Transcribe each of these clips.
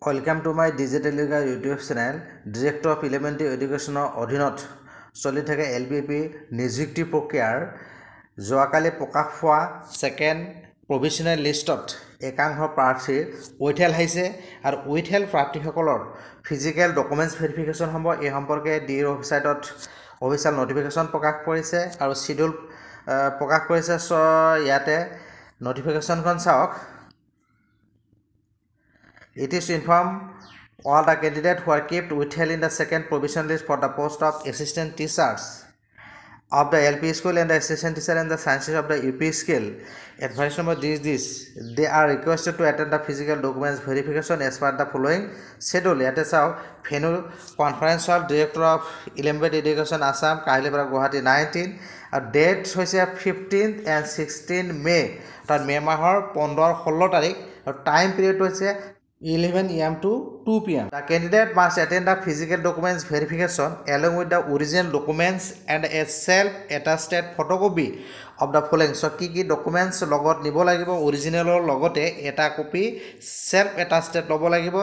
Welcome to my Digital Yoga YouTube channel. Director of Elementary Education অধীনত চলি থাকে LPP নিযুক্তি প্ৰক্ৰিয়াৰ যোৱাকালি প্ৰকাশ পোৱা সেকেন্ড প্ৰভিজনেল লিষ্টত একাংশ প্ৰাৰ্থীৰ উইথেল হৈছে আৰু উইথেল প্ৰাৰ্থীসকলৰ ফিজিক্যাল ডকুমেন্টছ ভেৰিফিকেশন হ'ব। এই সম্পৰ্কে ডি ওয়েবসাইটত অফিচিয়েল নোটিফিকেশন প্ৰকাশ কৰিছে আৰু শিডিউল প্ৰকাশ কৰিছে। সো ইয়াতে নোটিফিকেশনখন চাওক। It is to inform all the candidates who are kept withheld in the second provisional list for the post of assistant teachers of the LP school and the assistant teacher and the sciences of the UP school. Advice number this. They are requested to attend the physical documents verification as per the following schedule. Yate sao Phenu Conference Hall, Director of Elementary Education Assam, Kailipara Guwahati 19. Date hoise 15th and 16th May. Tar May mahor 15-16 tarikh. Time period hoise 11 AM to 2 PM. The candidate must attend the physical documents verification along with the original documents and a self-attested photocopy of the following. So ki documents logot nibo lagibo, original logote eta copy self-attested lobo lagibo.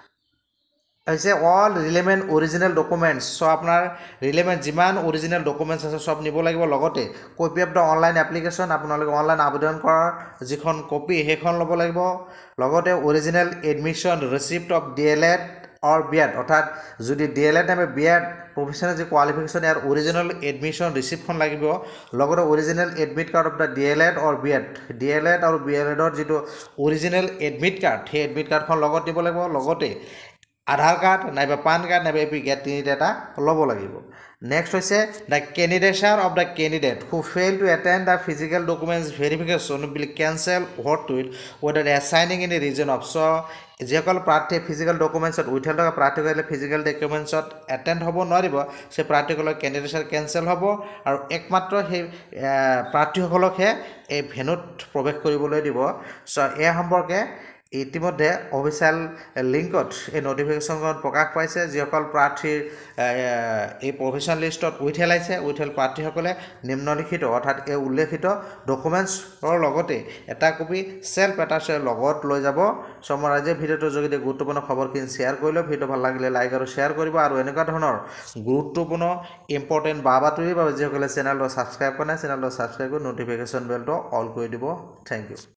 Aise all relevant original documents. So apnar relevant jiman original documents ase sob nibo lagibo logote copy of the online application apnaloge online abodon korar jikhon copy hekhon lobo lagibo logote original admission receipt of DLED or BEd অর্থাৎ যদি DLED নামে BEd professional যে qualification এর original admission receipt খন লাগিব লগতে original admit card of the DLED or BEd DLED আর BEd এর যেটো অরিজিনাল এডমিট কার্ড হে এডমিট কার্ড খন লগত দিব লাগিব লগতে আধাৰ কাৰ্ড নাইবা পান কাৰ্ড নাইবা এপি গেট তিনিটা ল'ব লাগিব। নেক্সট হৈছে দ্য ক্যান্ডিডেটছাৰ of the candidate who fail to attend the physical documents verification will cancel what will whether assigning in a reason of so যিসকল প্ৰাৰ্থী ফিজিক্যাল ডকুমেন্টছত উইথেল থকা প্ৰাৰ্থীসকলে ফিজিক্যাল ডকুমেন্টছত এটেন্ড হ'ব নোৱাৰিব সেই প্ৰাৰ্থীসকলৰ ক্যান্ডিডেটছাৰ কেনসেল হ'ব আৰু একমাত্ৰ সেই প্ৰাৰ্থীসকলকহে এই ভেনুত প্ৰৱেশ কৰিবলৈ দিব। সো এই সম্পৰ্কে ইতিমধ্যে অফিচিয়েল লিংকত এই নোটিফিকেশনখন প্ৰকাশ পাইছে। যিসকল প্ৰাৰ্থীৰ এই প্ৰভিজনেল লিষ্টত উইথেল আছে উইথেল প্ৰাৰ্থীসকলে নিম্নলিখিত অৰ্থাৎ এই উল্লেখিত ডকুমেন্টছৰ লগতে এটা কপি সেলফ এটাচৰ লগত লৈ যাব। সময় আজি ভিডিওটোৰ যোগেদি গুৰুত্বপূৰ্ণ খবৰখিনি শ্বেয়াৰ কৰিলো। ভিডিও ভাল লাগিলে লাইক আৰু শ্বেয়াৰ কৰিব আৰু এনেকুৱা ধৰণৰ গুৰুত্বপূৰ্ণ ইম্পৰ্টেন্ট বাতৰিৰ বাবে যিসকলে চেনেলটো সাবস্ক্ৰাইব কৰা নাই চেনেলটো সাবস্ক্ৰাইব কৰি নোটিফিকেশন বেলটো অল কৰি দিব। Thank U.